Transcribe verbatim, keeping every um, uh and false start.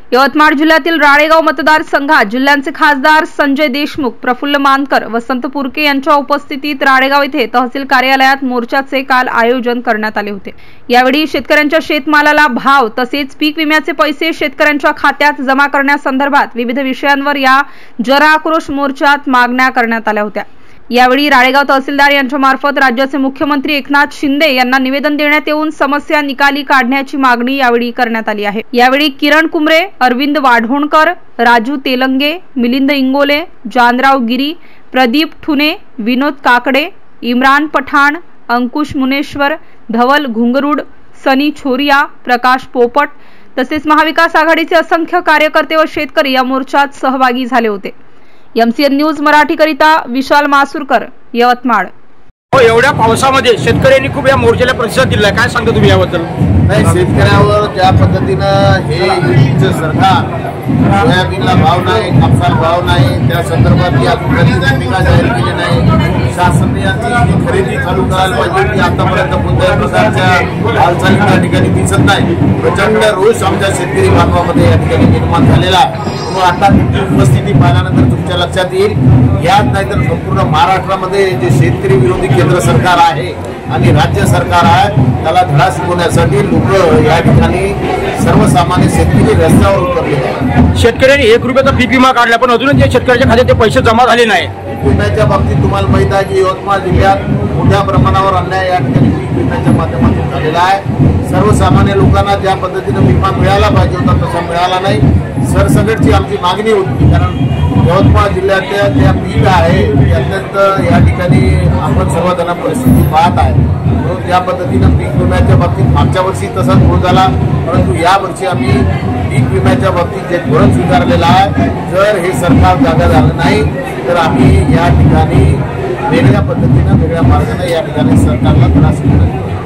यवतमाळ जिल्ह्यातील राळेगाव मतदारसंघात जिल्ह्याचे खासदार संजय देशमुख, प्रफुल्ल मानकर, वसंत पुरके यांच्या उपस्थितीत राळेगाव येथे तहसील कार्यालयात मोर्चाचे काल आयोजन करण्यात आले होते। यावेळी शेतकऱ्यांच्या शेतमालाला भाव तसेच पीक विम्याचे पैसे शेतकऱ्यांच्या खात्यात जमा करण्यासंदर्भात विविध विषयांवर या जनआक्रोश मोर्चात मागण्या करण्यात आल्या होत्या। यावेळी राळेगाव तहसीलदार यांच्या मार्फत राज्याचे मुख्यमंत्री एकनाथ शिंदे यांना निवेदन देण्यात येऊन समस्या निकाली काढण्याची मागणी यावेळी करण्यात आली आहे। यावेळी किरण कुमरे, अरविंद वाढोणकर, राजू तेलंगे, मिलिंद इंगोले, जानराव गिरी, प्रदीप ठुने, विनोद काकडे, इम्रान पठाण, अंकुश मुनेश्वर, धवल घुंगरुड, सनी छोरिया, प्रकाश पोपट तसेच महाविकास आघाडीचे असंख्य कार्यकर्ते व शेतकरी या मोर्चात सहभागी झाले होते। एमसीएन न्यूज मराठी करिता विशाल मासुरकर, यवतमाळ। हो, एवढ्या पावसामध्ये शेतकऱ्यांनी खूप या मोर्चाला प्रतिसाद दिलाय, काय सांगता तुम्ही याबद्दल? नाही, शेतकऱ्यावर ज्या पद्धतीनं हे युतीचं सरकार सोयाबीनला भाव नाही, कापसाला भाव नाही, त्या संदर्भात या खरेदीची भूमिका जाहीर केली नाही। शासनाने याची खरेदी चालू करायला पाहिजे की आतापर्यंत कोणत्याही प्रकारच्या हालचाली त्या ठिकाणी दिसत नाही। प्रचंड रोष आमच्या शेतकरी बांधवामध्ये या ठिकाणी निर्माण झालेला आहे। मग आता तुमची उपस्थिती पाहिल्यानंतर तुमच्या लक्षात येईल, याच नाही तर संपूर्ण महाराष्ट्रामध्ये जे शेतकरी विरोधी केंद्र सरकार आहे आणि राज्य सरकार आहे त्याला धडा शिकवण्यासाठी लोक या ठिकाणी सर्वसामान्य शेतकरी रस्त्यावर उतरले आहेत। शेतकऱ्यांनी एक रुपयाचा पीक विमा काढला पण अजूनही शेतकऱ्याच्या खात्यात ते पैसे जमा झाले नाही। पीक विम्याच्या बाबतीत तुम्हाला माहित आहे की यवतमाळ जिल्ह्यात मोठ्या प्रमाणावर अन्याय या ठिकाणी पीक विम्याच्या माध्यमातून झालेला आहे। सर्वसामान्य लोकांना ज्या पद्धतीने विमा मिळाला पाहिजे होता तसा मिळाला नाही। सरसकटची आमची मागणी होती, कारण यवतमाळ जिल्ह्यातल्या ज्या पीक आहे ते अत्यंत या ठिकाणी आपण सर्वजण परिस्थिती पाहत आहे। म्हणून त्या पद्धतीनं पीक विम्याच्या बाबतीत मागच्या वर्षी तसाच घोळ झाला, परंतु यावर्षी आम्ही पीक विम्याच्या बाबतीत जे धोरण स्वीकारलेलं आहे, जर हे सरकार जागा झालं नाही तर आम्ही या ठिकाणी वेगळ्या पद्धतीनं वेगळ्या मार्गाने या ठिकाणी सरकारला त्रास होईल।